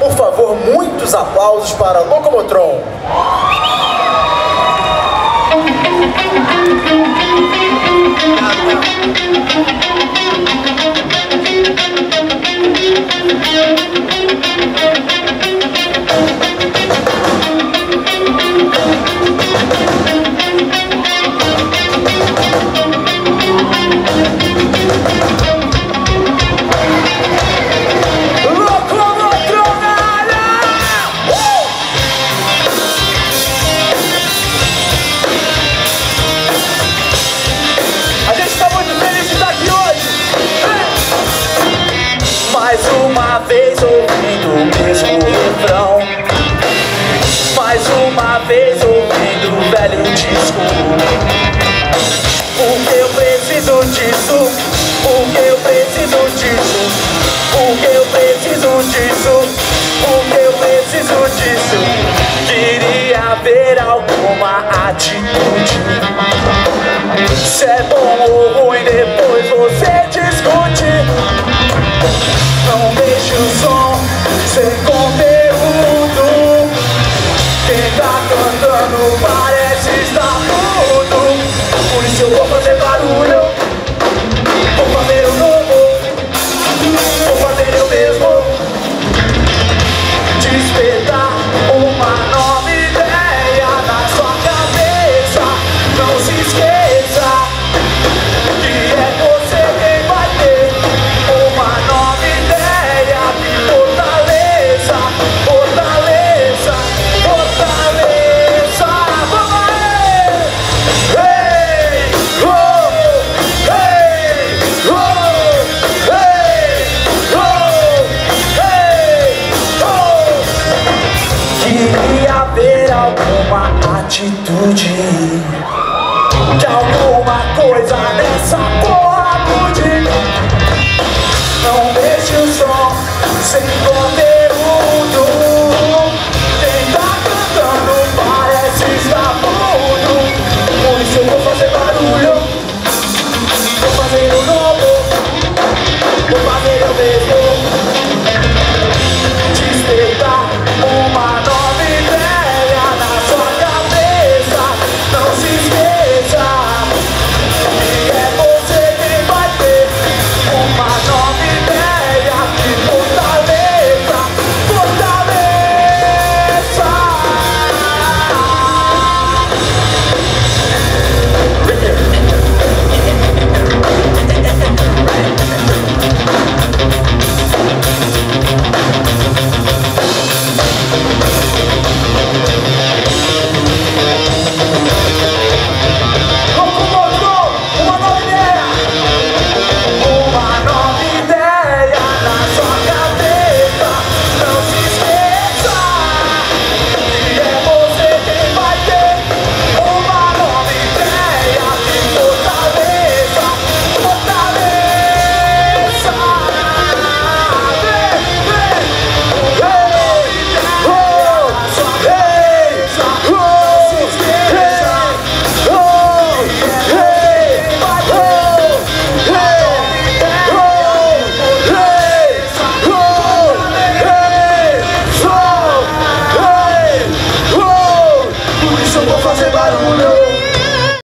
por favor, muitos aplausos para Locomotron. Mais uma vez ouvindo o mesmo refrão, mais uma vez ouvindo o velho disco. Porque eu preciso disso, porque eu preciso disso, porque eu preciso disso, porque eu preciso disso. Queria ver alguma atitude. Se é bom ou ruim depois você discute. Não deixe o som sem conteúdo. Quem tá cantando parece estar mudo. Por isso eu vou fazer barulho. Vou fazer o novo. Vou fazer eu mesmo. Despertar uma nova ideia na sua cabeça. Não se esqueça que é você quem vai ter uma nova ideia. Fortaleza, fortaleza, fortaleza. Vamos aí! Hey, oh, hey, oh, hey, oh, hey, oh. Queria ver alguma atitude, que alguma coisa nessa porra mude. Não deixe o som sem